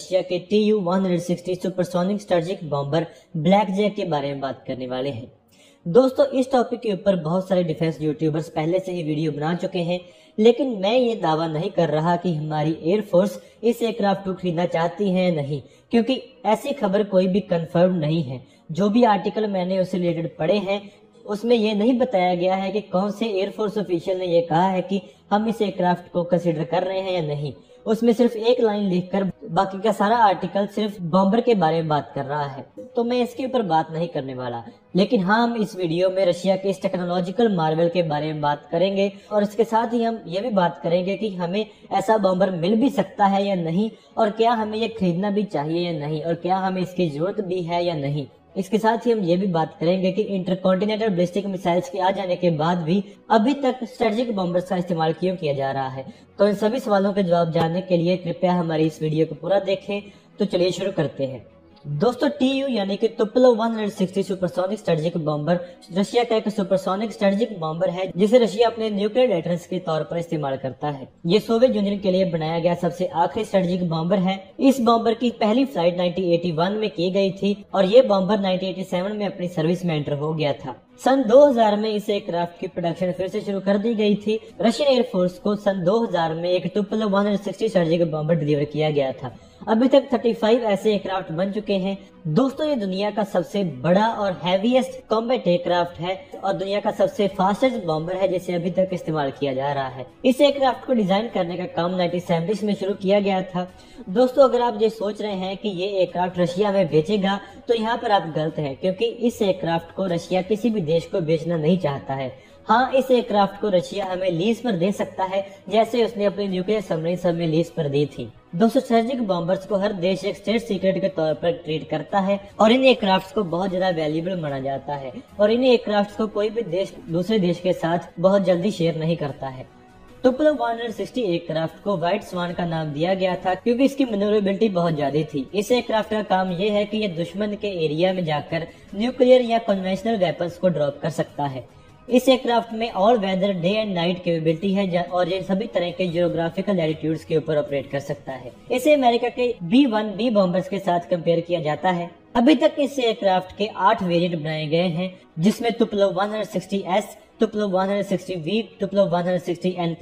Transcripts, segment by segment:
Russia के TU-160 supersonic strategic bomber Blackjack के बारे में बात करने वाले हैं। दोस्तों, इस टॉपिक के ऊपर बहुत सारे डिफेंस यूट्यूबर्स पहले से ही वीडियो बना चुके हैं, लेकिन मैं ये दावा नहीं कर रहा कि हमारी एयरफोर्स इस एयरक्राफ्ट को खरीदना चाहती है नहीं, क्योंकि ऐसी खबर कोई भी कंफर्म नहीं है। जो भी आर्टिकल मैंने उससे रिलेटेड पढ़े हैं उसमें यह नहीं बताया गया है कि कौन से एयरफोर्स ऑफिशियल ने यह कहा है कि हम इस एयरक्राफ्ट को कंसिडर कर रहे हैं या नहीं। उसमें सिर्फ एक लाइन लिखकर बाकी का सारा आर्टिकल सिर्फ बॉम्बर के बारे में बात कर रहा है, तो मैं इसके ऊपर बात नहीं करने वाला। लेकिन हाँ, हम इस वीडियो में रशिया के इस टेक्नोलॉजिकल मार्वल के बारे में बात करेंगे और इसके साथ ही हम ये भी बात करेंगे कि हमें ऐसा बॉम्बर मिल भी सकता है या नहीं, और क्या हमें ये खरीदना भी चाहिए या नहीं, और क्या हमें इसकी जरूरत भी है या नहीं। इसके साथ ही हम ये भी बात करेंगे कि इंटरकॉन्टिनेंटल बैलिस्टिक मिसाइल्स के आ जाने के बाद भी अभी तक स्ट्रेटेजिक बॉम्बर्स का इस्तेमाल क्यों किया जा रहा है। तो इन सभी सवालों के जवाब जानने के लिए कृपया हमारी इस वीडियो को पूरा देखें। तो चलिए शुरू करते हैं। दोस्तों, TU यानी कि Tupolev supersonic strategic bomber Russia का एक सुपरसोनिक स्ट्रेटेजिक बॉम्बर है जिसे रशिया अपने न्यूक्लियर डेटरेंस के तौर पर इस्तेमाल करता है। ये सोवियत यूनियन के लिए बनाया गया सबसे आखिरी स्ट्रेटेजिक बॉम्बर है। इस बॉम्बर की पहली फ्लाइट 1981 में की गई थी और ये बॉम्बर 1987 में अपनी सर्विस में एंटर हो गया था। सन 2000 में इस एयरक्राफ्ट की प्रोडक्शन फिर से शुरू कर दी गई थी। रशियन एयरफोर्स को सन 2000 में एक तुपोलेव-160 स्ट्रेटेजिक बॉम्बर डिलीवर किया गया था। अभी तक 35 ऐसे एयरक्राफ्ट बन चुके हैं। दोस्तों, ये दुनिया का सबसे बड़ा और हैवीएस्ट कॉम्बैट एयरक्राफ्ट है और दुनिया का सबसे फास्टेस्ट बॉम्बर है जिसे अभी तक इस्तेमाल किया जा रहा है। इस एयरक्राफ्ट को डिजाइन करने का काम 1970s में शुरू किया गया था। दोस्तों, अगर आप ये सोच रहे हैं कि ये एयरक्राफ्ट रशिया में बेचेगा तो यहाँ पर आप गलत हैं, क्योंकि इस एयरक्राफ्ट को रशिया किसी भी देश को बेचना नहीं चाहता है। हाँ, इस एयरक्राफ्ट को रशिया हमें लीज पर दे सकता है, जैसे उसने अपनी न्यूक्लियर सबमरीन सब में लीज पर दी थी। दोस्तों, स्ट्रेटेजिक बॉम्बर्स को हर देश एक स्टेट सीक्रेट के तौर पर ट्रीट करता है और इन एयरक्राफ्ट्स को बहुत ज्यादा वैल्यूएबल माना जाता है और इन एयरक्राफ्ट्स को कोई भी देश दूसरे देश के साथ बहुत जल्दी शेयर नहीं करता है। तुपोलेव-160 एयरक्राफ्ट को व्हाइट स्वान का नाम दिया गया था क्योंकि इसकी मैन्यूवरेबिलिटी बहुत ज्यादा थी। इस एयरक्राफ्ट का काम यह है कि यह दुश्मन के एरिया में जाकर न्यूक्लियर या कन्वेंशनल वेपन्स को ड्रॉप कर सकता है। इस एयरक्राफ्ट में all weather day and night capability है और ये सभी तरह के जियोग्राफिकल एल्टीट्यूड्स के ऊपर ऑपरेट कर सकता है। इसे अमेरिका के B-1B बॉम्बर्स के साथ कंपेयर किया जाता है। अभी तक इस एयरक्राफ्ट के 8 वेरिएंट बनाए गए हैं, जिसमें तुपोलेव-160S, तुपोलेव-160V, तुपोलेव-160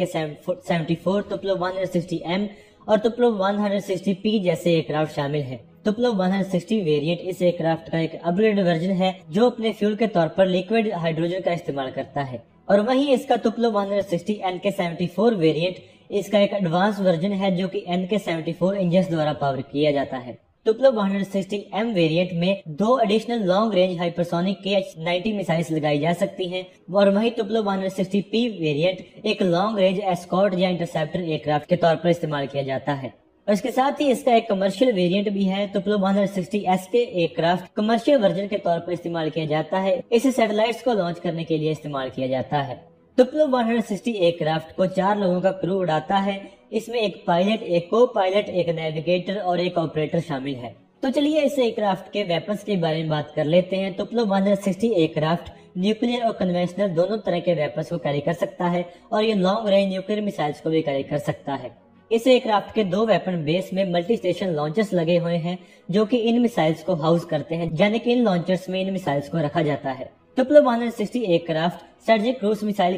NK-74, तुपोलेव-160M और तुपोलेव-160P जैसे एयरक्राफ्ट शामिल हैं। तुपोलेव-160 वेरिएंट इस एयरक्राफ्ट का एक अपग्रेड वर्जन है जो अपने फ्यूल के तौर पर लिक्विड हाइड्रोजन का इस्तेमाल करता है, और वहीं इसका तुपोलेव-160 NK-74 वेरिएंट इसका एक एडवांस वर्जन है जो कि NK-74 इंजन द्वारा पावर किया जाता है। तुपोलेव-160M वेरिएंट में 2 additional long range hypersonic KH-90 missiles लगाई जा सकती हैं, और वहीं तुपोलेव-160P वेरिएंट एक लॉन्ग रेंज एस्कॉर्ट या इंटरसेप्टर एयरक्राफ्ट के तौर पर इस्तेमाल किया जाता है। और इसके साथ ही इसका एक कमर्शियल वेरिएंट भी है। तुपोलेव-160S के एयरक्राफ्ट कमर्शियल वर्जन के तौर पर इस्तेमाल किया जाता है। इसे सैटेलाइट्स को लॉन्च करने के लिए इस्तेमाल किया जाता है। तुपोलेव-160 एयरक्राफ्ट को 4 लोगों का क्रू उड़ाता है। इसमें एक पायलट, एक को पायलट, एक नेविगेटर और एक ऑपरेटर शामिल है। तो चलिए इस एयरक्राफ्ट के वेपन्स के बारे में बात कर लेते हैं। तुपोलेव-160 एयरक्राफ्ट न्यूक्लियर और कन्वेंशनल दोनों तरह के वेपन्स को कैरी कर सकता है और ये लॉन्ग रेंज न्यूक्लियर मिसाइल्स को भी कैरी कर सकता है। इस एयरक्राफ्ट के 2 वेपन बेस में मल्टी स्टेशन लॉन्चर्स लगे हुए हैं जो कि इन मिसाइल्स को हाउस करते हैं, यानी कि इन लॉन्चर्स में इन मिसाइल्स को रखा जाता है। Tupolev aircraft strategic cruise missile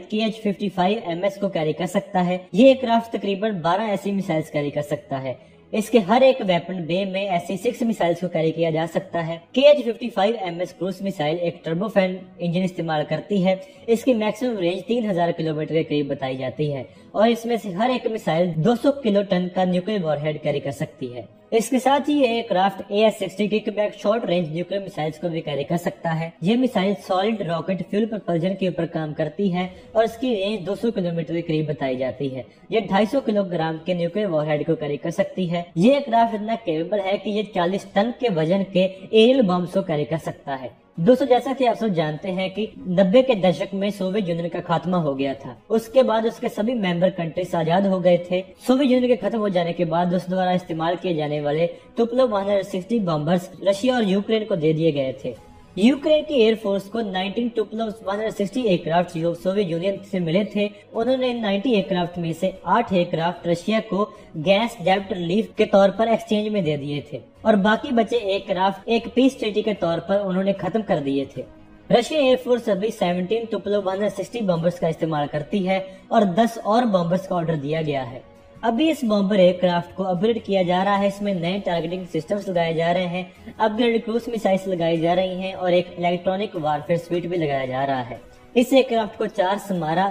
KH-55MS को कैरी कर सकता है। ये एयरक्राफ्ट तकरीबन 12 ऐसी मिसाइल्स कैरी कर सकता है। इसके हर एक वेपन बे में ऐसी 6 मिसाइल्स को कैरी किया जा सकता है। KH-55MS क्रूज मिसाइल एक टर्बोफैन इंजन इस्तेमाल करती है। इसकी मैक्सिमम रेंज 3000 किलोमीटर के करीब बताई जाती है और इसमें से हर एक मिसाइल 200 किलोटन का न्यूक्लियर वॉरहेड कैरी कर सकती है। इसके साथ ही ये aircraft AS-60 kickback short range nuclear missiles को भी कैरी कर सकता है। ये missile solid rocket fuel propulsion के ऊपर काम करती है और इसकी रेंज 200 किलोमीटर के करीब बताई जाती है। ये 250 किलोग्राम के न्यूक्लियर वॉरहेड को कैरी कर सकती है। ये एयरक्राफ्ट इतना केपेबल है कि ये 40 टन के वजन के एरियल बॉम्ब्स को कैरी कर सकता है। दोस्तों, जैसा कि आप सब जानते हैं कि 90 के दशक में सोवियत यूनियन का खात्मा हो गया था। उसके बाद उसके सभी मेंबर कंट्रीज आजाद हो गए थे। सोवियत यूनियन के खत्म हो जाने के बाद उस द्वारा इस्तेमाल किए जाने वाले तुपोलेव-160 बॉम्बर्स रशिया और यूक्रेन को दे दिए गए थे। यूक्रेन की एयरफोर्स को 19 Tupolev-160 एयरक्राफ्ट जो सोवियत यूनियन से मिले थे, उन्होंने 90 एयरक्राफ्ट में से 8 एयरक्राफ्ट रशिया को गैस डेब्ट रिलीफ के तौर पर एक्सचेंज में दे दिए थे और बाकी बचे एयरक्राफ्ट एक पीस ट्रीटी के तौर पर उन्होंने खत्म कर दिए थे। रशियन एयरफोर्स अभी 17 Tupolev-160 बॉम्बर्स का इस्तेमाल करती है और 10 और बॉम्बर्स का ऑर्डर दिया गया है। अभी इस बॉम्बर एयरक्राफ्ट को अपग्रेड किया जा रहा है। इसमें नए टारगेटिंग सिस्टम्स लगाए जा रहे हैं, अपग्रेड क्रूज मिसाइल्स लगाई जा रही हैं और एक इलेक्ट्रॉनिक वारफेयर स्वीट भी लगाया जा रहा है। इस एयरक्राफ्ट को 4 Samara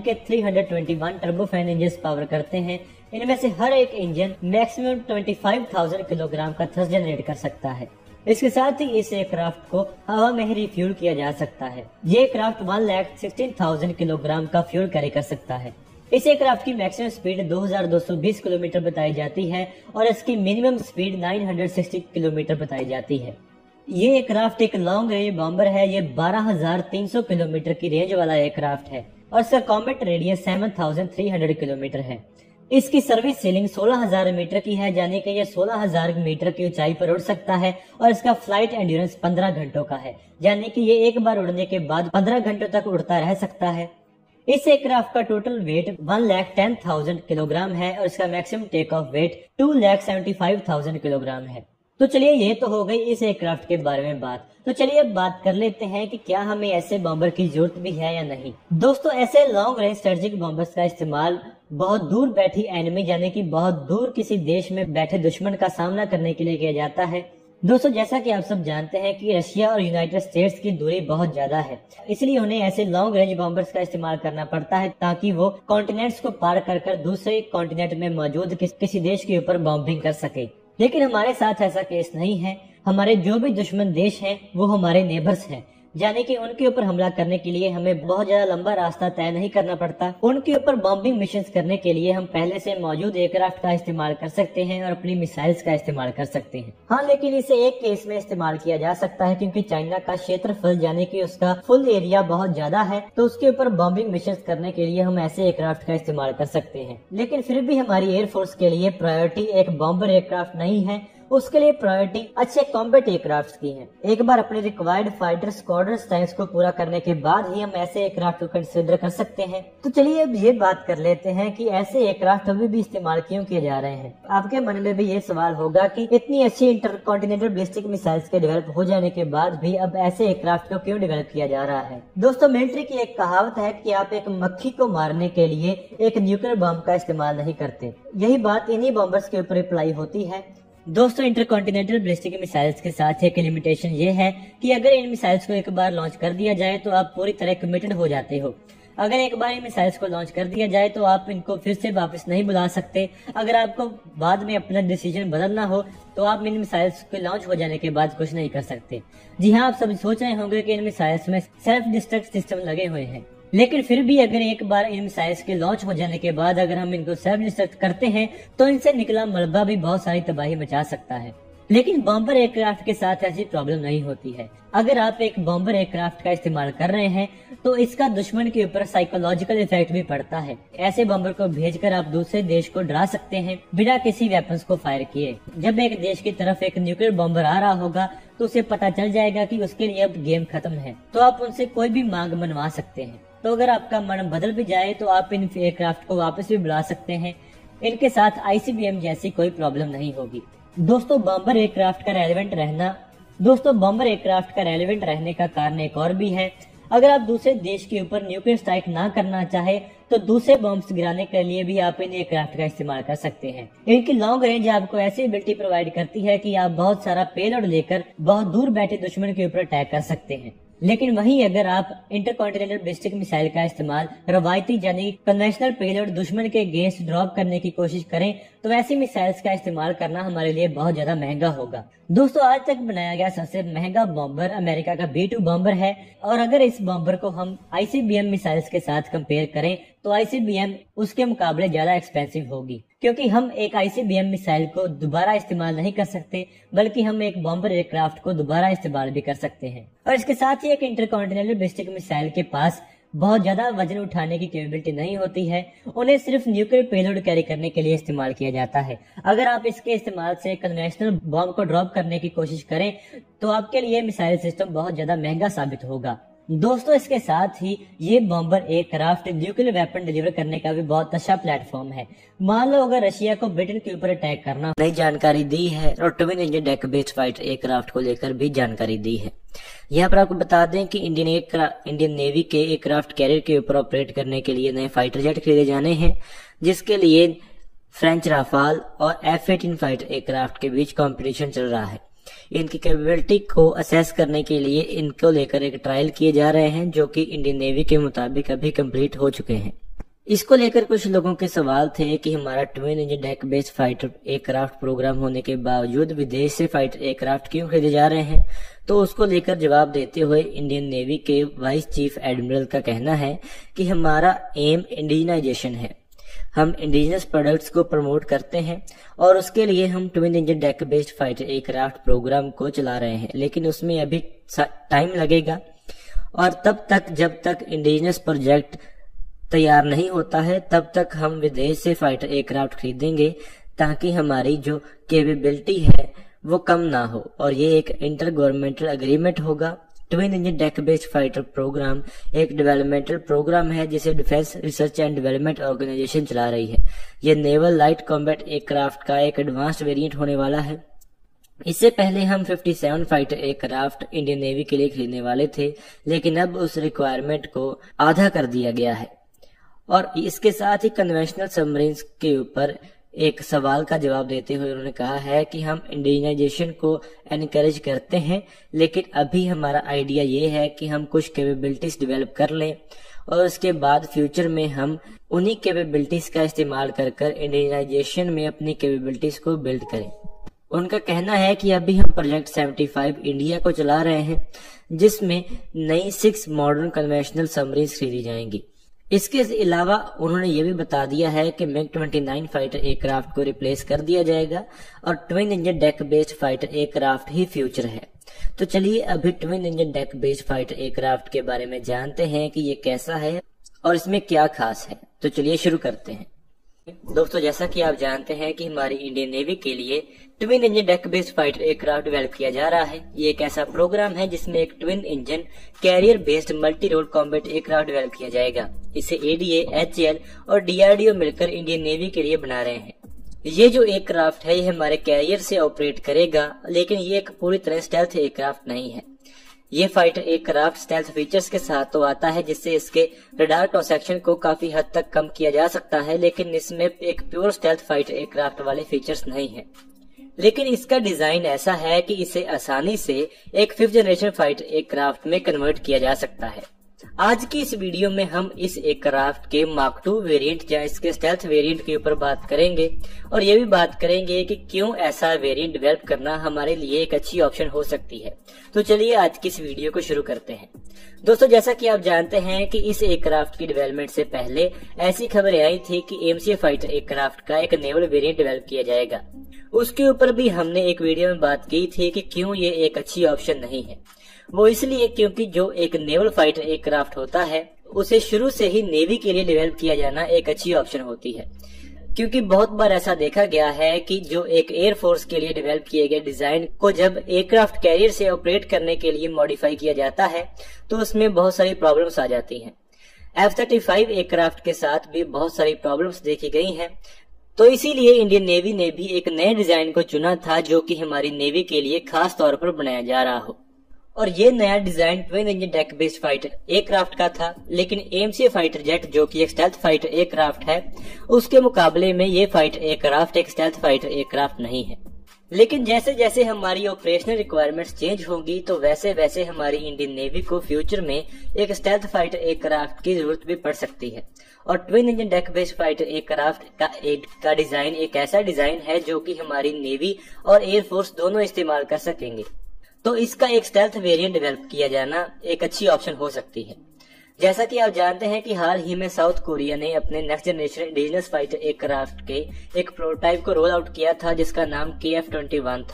NK-321 turbofan engine power करते हैं। इनमें से हर एक इंजन मैक्सिमम 25,000 किलोग्राम का थ्रस्ट जनरेट कर सकता है। इसके साथ ही इस एयरक्राफ्ट को हवा में ही रिफ्यूल किया जा सकता है। ये एयरक्राफ्ट 1,16,000 किलोग्राम का फ्यूल कैरी कर सकता है। इस एयरक्राफ्ट की मैक्सिमम स्पीड 2220 किलोमीटर बताई जाती है और इसकी मिनिमम स्पीड 960 किलोमीटर बताई जाती है। ये एयरक्राफ्ट एक लॉन्ग रेंज बॉम्बर है। ये 12,300 किलोमीटर की रेंज वाला एयरक्राफ्ट है और इसका कॉम्बैट रेडियस 7,300 किलोमीटर है। इसकी सर्विस सीलिंग 16,000 मीटर की है, यानी कि ये 16,000 मीटर की ऊंचाई पर उड़ सकता है और इसका फ्लाइट एंड्योरेंस 15 घंटों का है, यानी कि ये एक बार उड़ने के बाद 15 घंटों तक उड़ता रह सकता है। इस एयरक्राफ्ट का टोटल वेट 1,10,000 किलोग्राम है और इसका maximum take off weight 2,75,000 kilogram है। तो चलिए ये तो हो गई इस एयरक्राफ्ट के बारे में बात। तो चलिए अब बात कर लेते हैं कि क्या हमें ऐसे बॉम्बर की जरूरत भी है या नहीं। दोस्तों, ऐसे लॉन्ग रेंज स्ट्रेटेजिक बॉम्बर्स का इस्तेमाल बहुत दूर बैठी एनिमी यानी कि बहुत दूर किसी देश में बैठे दुश्मन का सामना करने के लिए किया जाता है। दोस्तों, जैसा कि आप सब जानते हैं कि रशिया और यूनाइटेड स्टेट्स की दूरी बहुत ज्यादा है, इसलिए उन्हें ऐसे लॉन्ग रेंज बॉम्बर्स का इस्तेमाल करना पड़ता है ताकि वो कॉन्टिनेंट्स को पार कर दूसरे कॉन्टिनेंट में मौजूद किसी देश के ऊपर बॉम्बिंग कर सके। लेकिन हमारे साथ ऐसा केस नहीं है। हमारे जो भी दुश्मन देश हैं वो हमारे नेबर्स हैं, यानी कि उनके ऊपर हमला करने के लिए हमें बहुत ज्यादा लंबा रास्ता तय नहीं करना पड़ता। उनके ऊपर बॉम्बिंग मिशंस करने के लिए हम पहले से मौजूद एयरक्राफ्ट का इस्तेमाल कर सकते हैं और अपनी मिसाइल्स का इस्तेमाल कर सकते हैं। हाँ, लेकिन इसे एक केस में इस्तेमाल किया जा सकता है, क्योंकि चाइना का क्षेत्रफल यानी कि उसका फुल एरिया बहुत ज्यादा है, तो उसके ऊपर बॉम्बिंग मिशंस करने के लिए हम ऐसे एयरक्राफ्ट का इस्तेमाल कर सकते हैं। लेकिन फिर भी हमारी एयरफोर्स के लिए प्रायोरिटी एक बॉम्बर एयरक्राफ्ट नहीं है, उसके लिए प्रायोरिटी अच्छे कॉम्बैट एयरक्राफ्ट की है। एक बार अपने रिक्वायर्ड फाइटर स्क्वाड्रन टाइम्स को पूरा करने के बाद ही हम ऐसे एयरक्राफ्ट को कंसिडर कर सकते हैं। तो चलिए अब ये बात कर लेते हैं कि ऐसे एयरक्राफ्ट अभी भी इस्तेमाल क्यों किए जा रहे हैं। आपके मन में भी ये सवाल होगा कि इतनी अच्छी इंटरकॉन्टिनेंटल बैलिस्टिक मिसाइल्स के डेवलप हो जाने के बाद भी अब ऐसे एयरक्राफ्ट को क्यों डेवलप किया जा रहा है। दोस्तों, मिलिट्री की एक कहावत है कि आप एक मक्खी को मारने के लिए एक न्यूक्लियर बम का इस्तेमाल नहीं करते। यही बात इन्हीं बॉम्बर्स के ऊपर अप्लाई होती है। दोस्तों, इंटरकॉन्टिनेंटल बैलिस्टिक मिसाइल्स के साथ एक लिमिटेशन ये है कि अगर इन मिसाइल्स को एक बार लॉन्च कर दिया जाए तो आप पूरी तरह कमिटेड हो जाते हो। अगर एक बार इन मिसाइल्स को लॉन्च कर दिया जाए तो आप इनको फिर से वापस नहीं बुला सकते। अगर आपको बाद में अपना डिसीजन बदलना हो तो आप इन मिसाइल्स के लॉन्च हो जाने के बाद कुछ नहीं कर सकते। जी हाँ, आप सब सोच रहे होंगे कि इन मिसाइल्स में सेल्फ डिस्ट्रक्ट सिस्टम लगे हुए हैं, लेकिन फिर भी अगर एक बार इन मिसाइल्स के लॉन्च हो जाने के बाद अगर हम इनको सेल्फ डिस्ट्रक्ट करते हैं तो इनसे निकला मलबा भी बहुत सारी तबाही मचा सकता है। लेकिन बॉम्बर एयरक्राफ्ट के साथ ऐसी प्रॉब्लम नहीं होती है। अगर आप एक बॉम्बर एयरक्राफ्ट का इस्तेमाल कर रहे हैं तो इसका दुश्मन के ऊपर साइकोलॉजिकल इफेक्ट भी पड़ता है। ऐसे बॉम्बर को भेजकर आप दूसरे देश को डरा सकते हैं बिना किसी वेपन्स को फायर किए। जब एक देश की तरफ एक न्यूक्लियर बॉम्बर आ रहा होगा तो उसे पता चल जाएगा कि उसके लिए अब गेम खत्म है, तो आप उनसे कोई भी मांग मनवा सकते हैं। तो अगर आपका मन बदल भी जाए तो आप इन एयरक्राफ्ट को वापस भी बुला सकते हैं। इनके साथ ICBM जैसी कोई प्रॉब्लम नहीं होगी। दोस्तों, बॉम्बर एयरक्राफ्ट का रेलेवेंट रहने का कारण एक और भी है। अगर आप दूसरे देश के ऊपर न्यूक्लियर स्ट्राइक ना करना चाहे तो दूसरे बॉम्ब्स गिराने के लिए भी आप इन एयरक्राफ्ट का इस्तेमाल कर सकते हैं। इनकी लॉन्ग रेंज आपको ऐसी एबिलिटी प्रोवाइड करती है कि आप बहुत सारा पेलोड लेकर बहुत दूर बैठे दुश्मन के ऊपर अटैक कर सकते हैं। लेकिन वहीं अगर आप इंटरकॉन्टिनेंटल बैलिस्टिक मिसाइल का इस्तेमाल रवायती यानी कन्वेंशनल पेलोड दुश्मन के अगेंस्ट ड्रॉप करने की कोशिश करें तो ऐसी मिसाइल्स का इस्तेमाल करना हमारे लिए बहुत ज्यादा महंगा होगा। दोस्तों, आज तक बनाया गया सबसे महंगा बॉम्बर अमेरिका का B-2 बॉम्बर है और अगर इस बॉम्बर को हम ICBM मिसाइल्स के साथ कंपेयर करें तो ICBM उसके मुकाबले ज्यादा एक्सपेंसिव होगी, क्योंकि हम एक ICBM मिसाइल को दोबारा इस्तेमाल नहीं कर सकते, बल्कि हम एक बॉम्बर एयरक्राफ्ट को दोबारा इस्तेमाल भी कर सकते हैं। और इसके साथ ही एक इंटरकॉन्टिनेंटल बैलिस्टिक मिसाइल के पास बहुत ज्यादा वजन उठाने की कैपेबिलिटी नहीं होती है, उन्हें सिर्फ न्यूक्लियर पेलोड कैरी करने के लिए इस्तेमाल किया जाता है। अगर आप इसके इस्तेमाल से कन्वेंशनल बॉम्ब को ड्रॉप करने की कोशिश करें तो आपके लिए मिसाइल सिस्टम बहुत ज्यादा महंगा साबित होगा। दोस्तों, इसके साथ ही ये bomber aircraft nuclear weapon deliver करने का भी बहुत अच्छा प्लेटफॉर्म है। मान लो अगर रशिया को ब्रिटेन के ऊपर अटैक करना, नई जानकारी दी है और twin engine deck based fighter aircraft को लेकर भी जानकारी दी है। यहाँ पर आपको बता दें कि इंडियन नेवी के एयरक्राफ्ट कैरियर के ऊपर ऑपरेट करने के लिए नए फाइटर जेट खरीदे जाने हैं, जिसके लिए फ्रेंच राफाल और F-18 फाइटर एयरक्राफ्ट के बीच कंपटीशन चल रहा है। इनकी कैपेबिलिटी को असेस करने के लिए इनको लेकर एक ट्रायल किए जा रहे हैं, जो कि इंडियन नेवी के मुताबिक अभी कंप्लीट हो चुके हैं। इसको लेकर कुछ लोगों के सवाल थे कि हमारा twin engine deck based fighter aircraft programme होने के बावजूद विदेश से फाइटर एयरक्राफ्ट क्यों खरीदे जा रहे हैं। तो उसको लेकर जवाब देते हुए इंडियन नेवी के वाइस चीफ एडमिरल का कहना है कि हमारा एम इंडिजनाइजेशन है। हम इंडिजिनस प्रोडक्ट्स को प्रमोट करते हैं और उसके लिए हम twin engine deck based fighter aircraft program को चला रहे हैं, लेकिन उसमें अभी टाइम लगेगा और तब तक जब तक इंडिजिनस प्रोजेक्ट तैयार नहीं होता है तब तक हम विदेश से फाइटर एयरक्राफ्ट खरीदेंगे, ताकि हमारी जो कैपेबिलिटी है वो कम ना हो। और ये एक इंटर गवर्नमेंटल एग्रीमेंट होगा। Twin engine deck based fighter program एक डेवलपमेंटल प्रोग्राम है जिसे defence research and development organisation चला रही है। यह नेवल लाइट कॉम्बैट एयरक्राफ्ट का एक एडवांस्ड वेरिएंट होने वाला है। इससे पहले हम 57 फाइटर एयरक्राफ्ट इंडियन नेवी के लिए खरीदने वाले थे, लेकिन अब उस रिक्वायरमेंट को आधा कर दिया गया है। और इसके साथ ही कन्वेंशनल सबमरीन्स के ऊपर एक सवाल का जवाब देते हुए उन्होंने कहा है कि हम इंडिजिनाइजेशन को एनकरेज करते हैं, लेकिन अभी हमारा आइडिया ये है कि हम कुछ कैपेबिलिटीज डेवलप कर लें और उसके बाद फ्यूचर में हम उन्हीं कैपेबिलिटीज का इस्तेमाल कर इंडिजिनाइजेशन में अपनी कैपेबिलिटीज को बिल्ड करें। उनका कहना है कि अभी हम प्रोजेक्ट 75 इंडिया को चला रहे हैं, जिसमें नई 6 मॉडर्न कन्वेंशनल सबमरीन्स खरीदी जाएंगी। इसके अलावा उन्होंने ये भी बता दिया है कि MiG-29 फाइटर एयरक्राफ्ट को रिप्लेस कर दिया जाएगा और twin engine deck based fighter aircraft ही फ्यूचर है। तो चलिए अभी twin engine deck based fighter aircraft के बारे में जानते हैं कि ये कैसा है और इसमें क्या खास है। तो चलिए शुरू करते हैं। दोस्तों, जैसा कि आप जानते हैं कि हमारी इंडियन नेवी के लिए twin engine deck based fighter aircraft develop किया जा रहा है। ये एक ऐसा प्रोग्राम है जिसमें एक twin engine carrier based multi role combat aircraft develop किया जाएगा। इसे ADA, HAL और DRDO मिलकर इंडियन नेवी के लिए बना रहे हैं। ये जो एयरक्राफ्ट है ये हमारे कैरियर से ऑपरेट करेगा, लेकिन ये एक पूरी तरह स्टेल्थ एयरक्राफ्ट नहीं है। ये फाइटर एयरक्राफ्ट स्टेल्थ फीचर्स के साथ तो आता है, जिससे इसके रडार क्रॉस सेक्शन को काफी हद तक कम किया जा सकता है, लेकिन इसमें एक प्योर स्टेल्थ फाइटर एयरक्राफ्ट वाले फीचर्स नहीं है। लेकिन इसका डिजाइन ऐसा है कि इसे आसानी से एक 5th जनरेशन फाइटर एयरक्राफ्ट में कन्वर्ट किया जा सकता है। आज की इस वीडियो में हम इस एयरक्राफ्ट के मार्क 2 वेरिएंट या इसके स्टेल्थ वेरिएंट के ऊपर बात करेंगे और ये भी बात करेंगे कि क्यों ऐसा वेरिएंट डेवलप करना हमारे लिए एक अच्छी ऑप्शन हो सकती है। तो चलिए आज की इस वीडियो को शुरू करते हैं। दोस्तों, जैसा कि आप जानते हैं कि इस एयरक्राफ्ट की डेवलपमेंट से पहले ऐसी खबरें आई थी कि MCA फाइटर एयरक्राफ्ट का एक नेवल वेरिएंट डेवलप किया जाएगा। उसके ऊपर भी हमने एक वीडियो में बात की थी कि क्यों ये एक अच्छी ऑप्शन नहीं है। वो इसलिए क्योंकि जो एक नेवल फाइटर एयरक्राफ्ट होता है उसे शुरू से ही नेवी के लिए डेवलप किया जाना एक अच्छी ऑप्शन होती है, क्योंकि बहुत बार ऐसा देखा गया है कि जो एक एयरफोर्स के लिए डेवलप किए गए डिजाइन को जब एयरक्राफ्ट कैरियर से ऑपरेट करने के लिए मॉडिफाई किया जाता है तो उसमें बहुत सारी प्रॉब्लम्स आ जाती हैं। F-35 एयरक्राफ्ट के साथ भी बहुत सारी प्रॉब्लम्स देखी गई हैं। तो इसीलिए इंडियन नेवी ने भी एक नए डिजाइन को चुना था जो कि हमारी नेवी के लिए खास तौर पर बनाया जा रहा हो। और ये नया design twin engine deck based fighter aircraft का था, लेकिन MCA फाइटर जेट जो कि एक स्टेल्थ फाइटर एयरक्राफ्ट है उसके मुकाबले में ये फाइटर एयरक्राफ्ट एक स्टेल्थ फाइटर एयरक्राफ्ट नहीं है। लेकिन जैसे जैसे हमारी ऑपरेशनल रिक्वायरमेंट्स चेंज होंगी तो वैसे वैसे हमारी इंडियन नेवी को फ्यूचर में एक स्टेल्थ फाइटर एयरक्राफ्ट की जरूरत भी पड़ सकती है। और twin engine deck based fighter aircraft का डिजाइन एक ऐसा डिजाइन है जो कि हमारी नेवी और एयरफोर्स दोनों इस्तेमाल कर सकेंगे। तो इसका एक स्टेल्थ वेरिएंट डेवलप किया जाना एक अच्छी ऑप्शन हो सकती है। जैसा कि आप जानते हैं कि हाल ही में साउथ कोरिया ने अपने next generation indigenous fighter aircraft के एक प्रोटोटाइप को रोल आउट किया था जिसका नाम KF-21 था।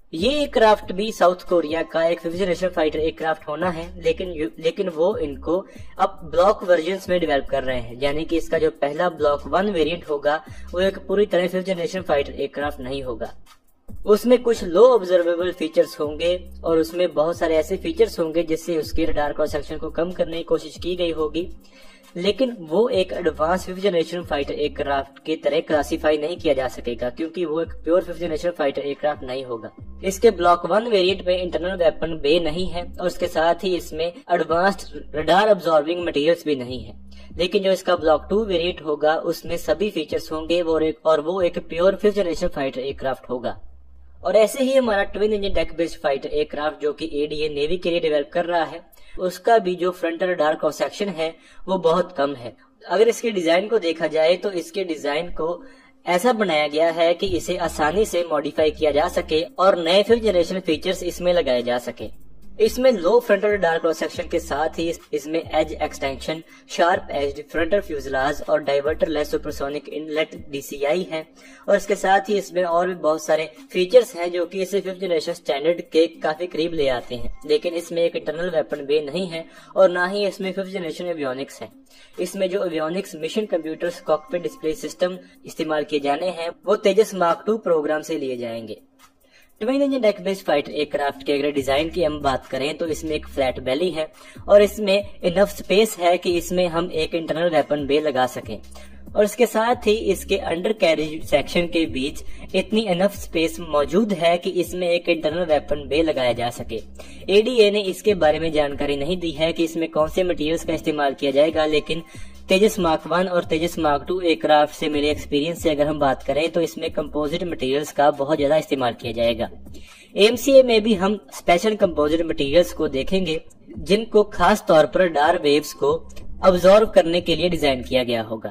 ये एयरक्राफ्ट भी साउथ कोरिया का एक 5th जनरेशन फाइटर एयरक्राफ्ट होना है, लेकिन वो इनको अब ब्लॉक वर्जन्स में डेवलप कर रहे हैं, यानी कि इसका जो पहला ब्लॉक 1 वेरिएंट होगा वो एक पूरी तरह 5th जनरेशन फाइटर एयरक्राफ्ट नहीं होगा। उसमें कुछ लो ऑब्जर्वेबल फीचर्स होंगे और उसमें बहुत सारे ऐसे फीचर्स होंगे जिससे उसके रडार क्रॉस सेक्शन को कम करने की कोशिश की गई होगी, लेकिन वो एक advance 5th generation fighter aircraft की तरह क्लासिफाई नहीं किया जा सकेगा, क्योंकि वो एक pure 5th generation fighter aircraft नहीं होगा। इसके ब्लॉक 1 वेरिएंट में इंटरनल वेपन बे नहीं है और उसके साथ ही इसमें एडवांस्ड रडार अब्सॉर्बिंग मटेरियल्स भी नहीं है। लेकिन जो इसका ब्लॉक 2 वेरिएंट होगा उसमें सभी फीचर्स होंगे और वो एक pure 5th generation fighter aircraft होगा। और ऐसे ही हमारा twin engine deck based fighter aircraft जो कि एडीए नेवी के लिए डेवलप कर रहा है, उसका भी जो फ्रंट रडार क्रॉस सेक्शन है वो बहुत कम है। अगर इसके डिजाइन को देखा जाए तो इसके डिजाइन को ऐसा बनाया गया है कि इसे आसानी से मॉडिफाई किया जा सके और नए 5th जनरेशन फीचर्स इसमें लगाए जा सके। इसमें low frontal radar cross section के साथ ही इसमें edge extension, sharp edged frontal fuselage और diverter less supersonic inlet DCI है। और इसके साथ ही इसमें और भी बहुत सारे फीचर्स हैं जो कि इसे 5th जनरेशन स्टैंडर्ड के काफी करीब ले आते हैं, लेकिन इसमें एक इंटरनल वेपन बे नहीं है और ना ही इसमें 5th जनरेशन एवियोनिक्स है। इसमें जो avionics mission computers cockpit display system इस्तेमाल किए जाने हैं वो तेजस मार्क 2 प्रोग्राम से लिए जाएंगे। Twin engine deck based fighter aircraft के अगर डिजाइन की हम बात करें तो इसमें एक फ्लैट बेली है और इसमें इनफ स्पेस है कि इसमें हम एक इंटरनल वेपन बे लगा सकें, और इसके साथ ही इसके अंडर कैरेज सेक्शन के बीच इतनी इनफ स्पेस मौजूद है कि इसमें एक इंटरनल वेपन बे लगाया जा सके। एडीए ने इसके बारे में जानकारी नहीं दी है कि इसमें कौन से मटेरियल्स का इस्तेमाल किया जाएगा, लेकिन तेजस मार्क 1 और तेजस मार्क 2 एयरक्राफ्ट से मेरे एक्सपीरियंस से अगर हम बात करें तो इसमें कंपोजिट मटेरियल्स का बहुत ज्यादा इस्तेमाल किया जाएगा। AMCA में भी हम स्पेशल कंपोजिट मटेरियल्स को देखेंगे जिनको खास तौर पर डार्क वेव्स को अब्सॉर्ब करने के लिए डिजाइन किया गया होगा।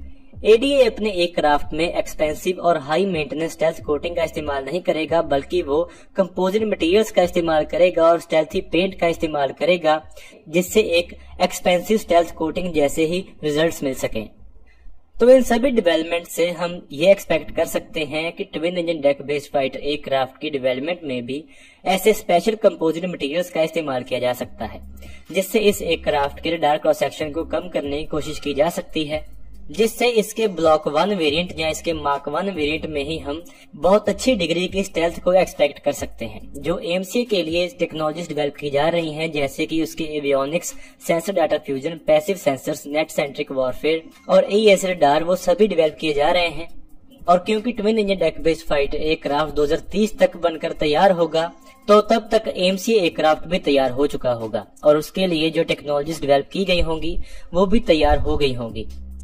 एडीए अपने एयरक्राफ्ट में एक्सपेंसिव और हाई मेंटेनेंस स्टेल्थ कोटिंग का इस्तेमाल नहीं करेगा, बल्कि वो कंपोजिट मटेरियल्स का इस्तेमाल करेगा और स्टेल्थी पेंट का इस्तेमाल करेगा, जिससे एक एक्सपेंसिव स्टेल्थ कोटिंग जैसे ही रिजल्ट्स मिल सकें। तो इन सभी डेवलपमेंट से हम ये एक्सपेक्ट कर सकते हैं कि twin engine deck based fighter aircraft की डेवलपमेंट में भी ऐसे स्पेशल कंपोजिट मटेरियल्स का इस्तेमाल किया जा सकता है, जिससे इस एयरक्राफ्ट के रडार क्रॉस सेक्शन को कम करने की कोशिश की जा सकती है, जिससे इसके ब्लॉक 1 वेरिएंट या इसके मार्क 1 वेरिएंट में ही हम बहुत अच्छी डिग्री की स्टेल्थ को एक्सपेक्ट कर सकते हैं। जो AMCA के लिए टेक्नोलॉजीज डेवलप की जा रही हैं, जैसे कि उसके avionics, sensor data fusion, passive sensors, net centric warfare और AES रडार, वो सभी डेवलप किए जा रहे हैं। और क्योंकि twin engine deck based fighter aircraft 2030 तक बनकर तैयार होगा, तो तब तक AMCA एयरक्राफ्ट भी तैयार हो चुका होगा और उसके लिए जो टेक्नोलॉजीज डेवलप की गई होंगी वो भी तैयार हो गई होंगी।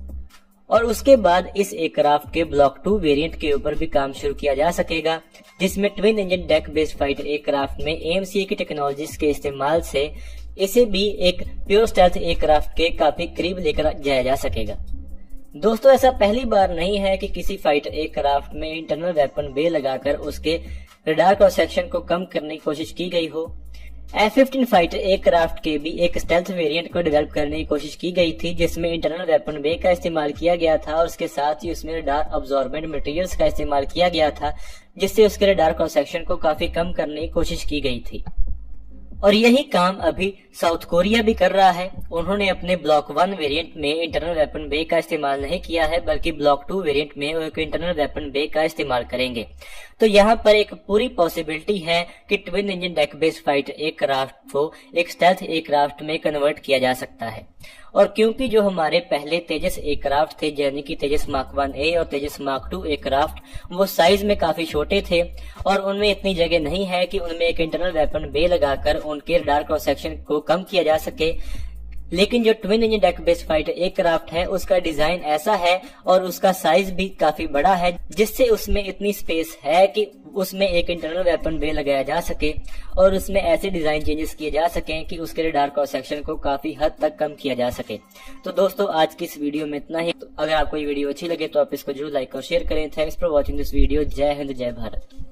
और उसके बाद इस एयरक्राफ्ट के ब्लॉक 2 वेरिएंट के ऊपर भी काम शुरू किया जा सकेगा, जिसमें twin engine deck based fighter aircraft में AMCA की टेक्नोलॉजीज के इस्तेमाल से इसे भी एक प्योर स्टेल्थ एयरक्राफ्ट के काफी करीब लेकर जाया जा सकेगा। दोस्तों, ऐसा पहली बार नहीं है कि किसी फाइटर एयरक्राफ्ट में इंटरनल वेपन बे लगाकर उसके रडार क्रॉस सेक्शन को कम करने की कोशिश की गई हो। F-15 फाइटर एयरक्राफ्ट के भी एक स्टेल्थ वेरिएंट को डेवलप करने की कोशिश की गई थी, जिसमें इंटरनल वेपन बे का इस्तेमाल किया गया था और उसके साथ ही उसमें रडार अब्सॉर्बेंट मटेरियल्स का इस्तेमाल किया गया था, जिससे उसके रडार क्रॉस सेक्शन को काफी कम करने की कोशिश की गई थी। और यही काम अभी साउथ कोरिया भी कर रहा है। उन्होंने अपने ब्लॉक 1 वेरिएंट में इंटरनल वेपन बे का इस्तेमाल नहीं किया है, बल्कि ब्लॉक 2 वेरिएंट में वो एक इंटरनल वेपन बे का इस्तेमाल करेंगे। तो यहाँ पर एक पूरी पॉसिबिलिटी है कि twin engine deck based fighter aircraft को एक स्टेल्थ एयरक्राफ्ट में कन्वर्ट किया जा सकता है। और क्योंकि जो हमारे पहले तेजस एयरक्राफ्ट थे, यानी कि तेजस मार्क 1A और तेजस मार्क 2 एयरक्राफ्ट, वो साइज में काफी छोटे थे और उनमें इतनी जगह नहीं है कि उनमें एक इंटरनल वेपन बे लगाकर उनके रडार क्रॉस सेक्शन को कम किया जा सके। लेकिन जो twin engine deck based fighter aircraft है, उसका डिजाइन ऐसा है और उसका साइज भी काफी बड़ा है, जिससे उसमें इतनी स्पेस है कि उसमें एक इंटरनल वेपन बे लगाया जा सके और उसमें ऐसे डिजाइन चेंजेस किए जा सके कि उसके रडार क्रॉस सेक्शन को काफी हद तक कम किया जा सके। तो दोस्तों, आज की इस वीडियो में इतना ही। तो अगर आपको ये वीडियो अच्छी लगे तो आप इसको जरूर लाइक और शेयर करें। Thanks for watching this video. जय हिंद, जय भारत।